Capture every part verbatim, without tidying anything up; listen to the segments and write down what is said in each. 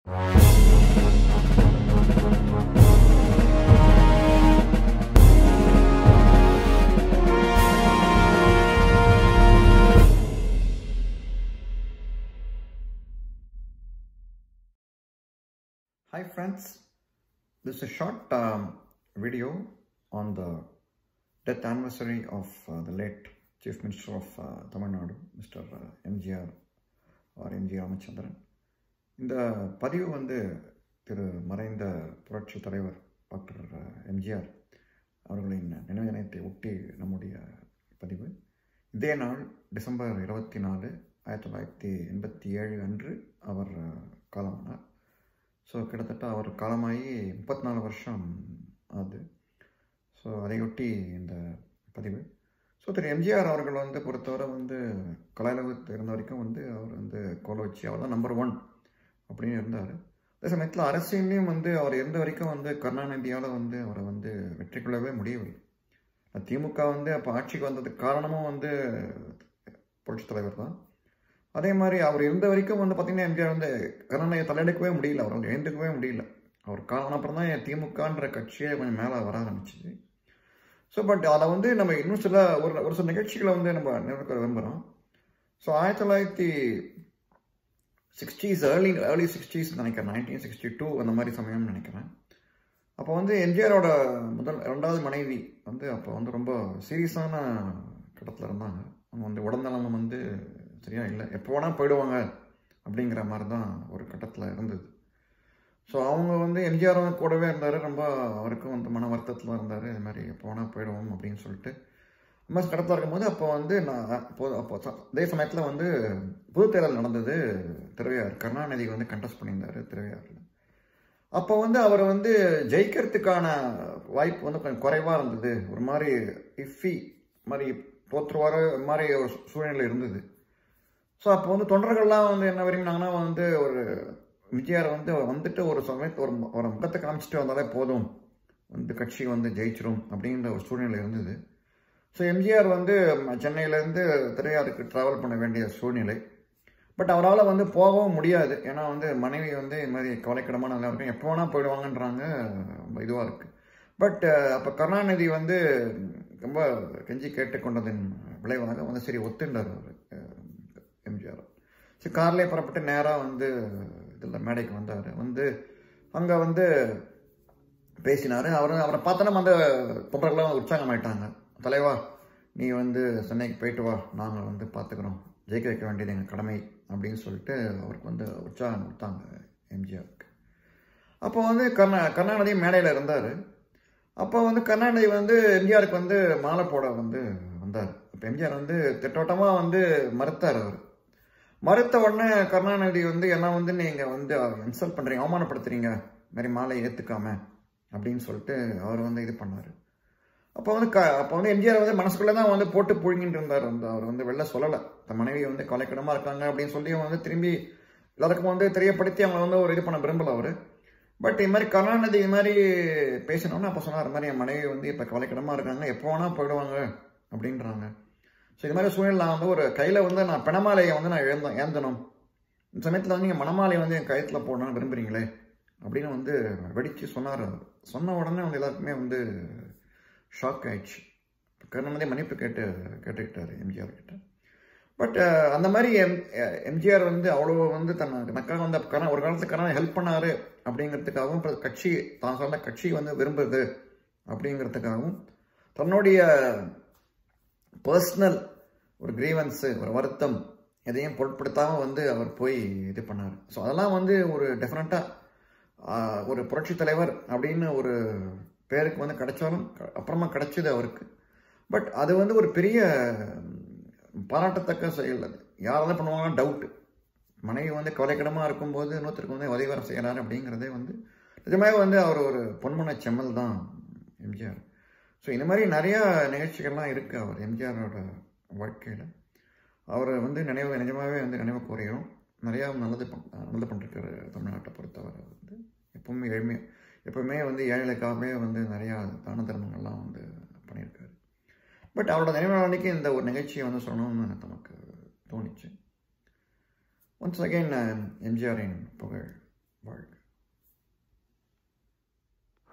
Hi friends, this is a short um, video on the death anniversary of uh, the late Chief Minister of uh, Tamilnadu, Mister M G R or M G Ramachandran. இந்த பதிவு வந்து திரு மறைந்த புரட்சி தலைவர் doctor M G R அவர்களின் நினைவு தினத்தை ஒட்டி நம்முடைய பதிவு. இதே நாள் டிசம்பர் இருபத்தி நாலு ஆயிரத்தி தொள்ளாயிரத்தி எண்பத்தி ஏழு அன்று அவர் காலமானார். ஸோ கிட்டத்தட்ட அவர் காலமாகி முப்பத்தி நாலு வருஷம் ஆகுது. ஸோ அதையொட்டி இந்த பதிவு. ஸோ திரு எம்ஜிஆர் அவர்கள் வந்து பொறுத்தவரை வந்து கலையுலகத்தில் இருந்த வரைக்கும் வந்து அவர் வந்து கோல வச்சு அவர் தான் நம்பர் ஒன் அப்படின்னு இருந்தார். அதே சமயத்தில் அரசியலையும் வந்து அவர் இருந்த வரைக்கும் வந்து கருணாநிதியால் வந்து அவரை வந்து வெற்றி கொள்ளவே முடியவில்லை. திமுக வந்து அப்போ ஆட்சிக்கு வந்ததுக்கு காரணமும் வந்து புரட்சி தலைவர் தான். அதே மாதிரி அவர் இருந்த வரைக்கும் வந்து பார்த்திங்கன்னா எம்ஜிஆர் வந்து கருணாநிதியை தலையெடுக்கவே முடியல, அவர் வந்து எழுந்துக்கவே முடியல. அவர் காரணம் அப்புறம் தான் திமுகன்ற கட்சியே கொஞ்சம் மேலே வர ஆரம்பிச்சிது. ஸோ பட் அதை வந்து நம்ம இன்னும் சில ஒரு ஒரு சில நிகழ்ச்சிகளை வந்து நம்ம நினைவுக்க விரும்புகிறோம். ஸோ ஆயிரத்தி தொள்ளாயிரத்தி சிக்ஸ்டீஸ் ஏர்லி ஏர்லி சிக்ஸ்டீஸ் நினைக்கிறேன், நைன்டீன் சிக்ஸ்டி டூ அந்த மாதிரி சமயம்னு நினைக்கிறேன். அப்போ வந்து எம்ஜிஆரோட முதல் ரெண்டாவது மனைவி வந்து அப்போ வந்து ரொம்ப சீரியஸான கட்டத்தில் இருந்தாங்க. அவங்க வந்து உடல்நலம் வந்து சரியாக இல்லை, எப்போ வேணால் போயிடுவாங்க அப்படிங்கிற மாதிரி தான் ஒரு கட்டத்தில் இருந்தது. ஸோ அவங்க வந்து எம்ஜிஆர் கூடவே இருந்தார், ரொம்ப அவருக்கும் வந்து மன வருத்தத்தில் இருந்தார். இது மாதிரி எப்போ வேணால் போயிடுவோம் அப்படின்னு சொல்லிட்டு ரொம்ப கட்டத்தில் இருக்கும்போது அப்போ வந்து நான் அப்போ அப்போ அதே சமயத்தில் வந்து பொது தேர்தல் நடந்தது திருவையாறு. கருணாநிதி வந்து கண்டெஸ்ட் பண்ணியிருந்தார் திருவையாறில். அப்போ வந்து அவர் வந்து ஜெயிக்கிறதுக்கான வாய்ப்பு வந்து கொஞ்சம் குறைவாக இருந்தது, ஒரு மாதிரி இஃபி மாதிரி தோற்றுவார மாதிரி ஒரு சூழ்நிலை இருந்தது. ஸோ அப்போ வந்து தொண்டர்கள்லாம் வந்து என்ன விரும்பினாங்கன்னா வந்து ஒரு எம்ஜிஆர் வந்து வந்துட்டு ஒரு சமயத்து ஒரு ஒரு முகத்தை காமிச்சிட்டு வந்தாலே போதும், வந்து கட்சி வந்து ஜெயிச்சிரும் அப்படிங்கிற ஒரு சூழ்நிலை இருந்தது. ஸோ எம்ஜிஆர் வந்து சென்னையிலேருந்து திருவையாறுக்கு ட்ராவல் பண்ண வேண்டிய சூழ்நிலை. பட் அவரால் வந்து போகவும் முடியாது, ஏன்னா வந்து மனைவி வந்து இது மாதிரி கவலைக்கிடமான நல்லா இருக்கும், எப்போ வேணால் போயிடுவாங்கன்றாங்க, ரொம்ப இதுவாக இருக்குது. பட் அப்போ கருணாநிதி வந்து ரொம்ப கெஞ்சி கேட்டுக்கொண்டதின் விளைவாக வந்து சரி ஒத்துண்டார் அவர் எம்ஜிஆர். சரி கார்லேயே புறப்பட்டு நேராக வந்து இதில் மேடைக்கு வந்தார். வந்து அங்கே வந்து பேசினார். அவர் அவரை பார்த்தோன்னா அந்த தொண்டர்கள்லாம் உற்சாகமாயிட்டாங்க. தலைவா நீ வந்து சென்னைக்கு போயிட்டு வா, நாங்கள் வந்து பார்த்துக்குறோம், ஜெயிக்க வைக்க வேண்டியது எங்கள் கடமை அப்படின்னு சொல்லிட்டு அவருக்கு வந்து உற்சாகம் கொடுத்தாங்க எம்ஜிஆருக்கு. அப்போ வந்து கருணா கருணாநிதி மேடையில் இருந்தார். அப்போ வந்து கருணாநிதி வந்து எம்ஜிஆருக்கு வந்து மாலை போட வந்து வந்தார். இப்போ எம்ஜிஆர் வந்து திட்டவட்டமாக வந்து மறுத்தார். அவர் மறுத்த உடனே கருணாநிதி வந்து என்ன வந்து நீங்கள் வந்து இன்சல்ட் பண்ணுறீங்க, அவமானப்படுத்துறீங்க, மாதிரி மாலை ஏற்றுக்காம அப்படின்னு சொல்லிட்டு அவர் வந்து இது பண்ணார். அப்போ வந்து க அப்போ வந்து எம்ஜிஆர் வந்து மனசுக்குள்ளே தான் வந்து போட்டு புழுங்கிட்டு இருந்தார். வந்து அவர் வந்து வெளில சொல்லலை, தன் மனைவி வந்து கவலைக்கிடமாக இருக்காங்க அப்படின்னு சொல்லி வந்து திரும்பி எல்லாருக்கும் வந்து தெரியப்படுத்தி அவங்களை வந்து ஒரு இது பண்ண விரும்பலை அவர். பட் இது மாதிரி கருணாநிதி இது மாதிரி பேசினோன்னா அப்போ சொன்னார், மாதிரி என் மனைவி வந்து இப்போ கவலைக்கிடமாக இருக்காங்க, எப்போ வேணால் போயிடுவாங்க அப்படின்றாங்க. ஸோ இது மாதிரி சூழ்நிலை நான் வந்து ஒரு கையில் வந்து நான் பிணமாலையை வந்து நான் எழுந்தேன் ஏந்தணும், இந்த சமயத்தில் வந்து நீங்கள் மணமாலையை வந்து என் கயத்தில் போடணும்னு விரும்புகிறீங்களே அப்படின்னு வந்து வெடித்து சொன்னார். சொன்ன உடனே வந்து எல்லாருக்குமே வந்து ஷாக் ஆயிடுச்சு. கருணாநிதி மன்னிப்பு கேட்டு கேட்டுக்கிட்டார் எம்ஜிஆர் கிட்ட. பட் அந்த மாதிரி எம் எம்ஜிஆர் வந்து அவ்வளோ வந்து தன் தனக்காக வந்து கரண ஒரு காலத்துக்கான ஹெல்ப் பண்ணார் அப்படிங்கிறதுக்காகவும், இப்போ கட்சி தான் சொன்ன கட்சி வந்து விரும்புது அப்படிங்கிறதுக்காகவும், தன்னுடைய பர்சனல் ஒரு கிரீவன்ஸு ஒரு வருத்தம் எதையும் பொருட்படுத்தாமல் வந்து அவர் போய் இது பண்ணார். ஸோ அதெல்லாம் வந்து ஒரு டெஃபினட்டாக ஒரு புரட்சி தலைவர் அப்படின்னு ஒரு பேருக்கு வந்து கிடைச்சாலும் அப்புறமா கிடைச்சது அவருக்கு. பட் அது வந்து ஒரு பெரிய பாராட்டத்தக்க செயல். அது யாரெல்லாம் பண்ணுவாங்கன்னா டவுட்டு, மனைவி வந்து கவலைக்கிடமாக இருக்கும்போது இன்னொருத்தருக்கு வந்து உதவிவரம் செய்கிறாரு அப்படிங்கிறதே வந்து நிஜமாக வந்து அவர் ஒரு பொன்மன செம்மல் தான் எம்ஜிஆர். ஸோ இந்த மாதிரி நிறையா நிகழ்ச்சிகள்லாம் இருக்குது அவர் எம்ஜிஆரோட வாழ்க்கையில். அவர் வந்து நினைவு நிஜமாகவே வந்து நினைவு கூறுகிறோம். நிறையா நல்லது பண் நல்லது பண்ணிருக்காரு தமிழ்நாட்டை பொறுத்தவரை. வந்து எப்பவுமே ஏழ்மை எப்பவுமே வந்து ஏழைகளுக்காகவே வந்து நிறையா தான தர்மங்கள்லாம் வந்து பண்ணியிருக்காரு. பட் அவரோட நினைவு நாளைக்கு இந்த ஒரு நிகழ்ச்சியை வந்து சொல்லணும்னு நமக்கு தோணிச்சு. ஒன்ஸ் அகெயின் எம்ஜிஆரின் புகழ் வாழ்.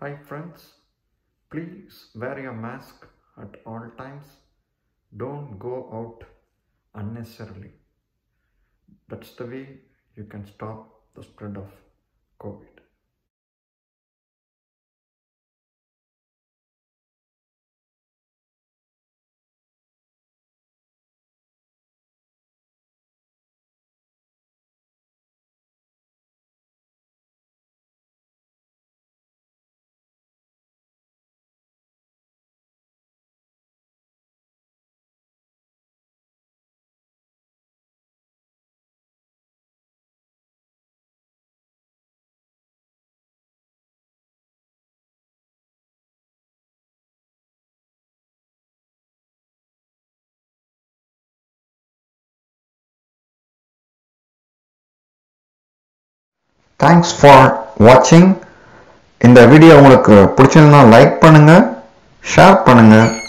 Hi friends, please wear your mask at all times. Don't go out unnecessarily. That's the way you can stop the spread of COVID. Thanks for watching. இந்த வீடியோ உங்களுக்கு பிடிச்சிருந்தா லைக் பண்ணுங்க, ஷேர் பண்ணுங்க.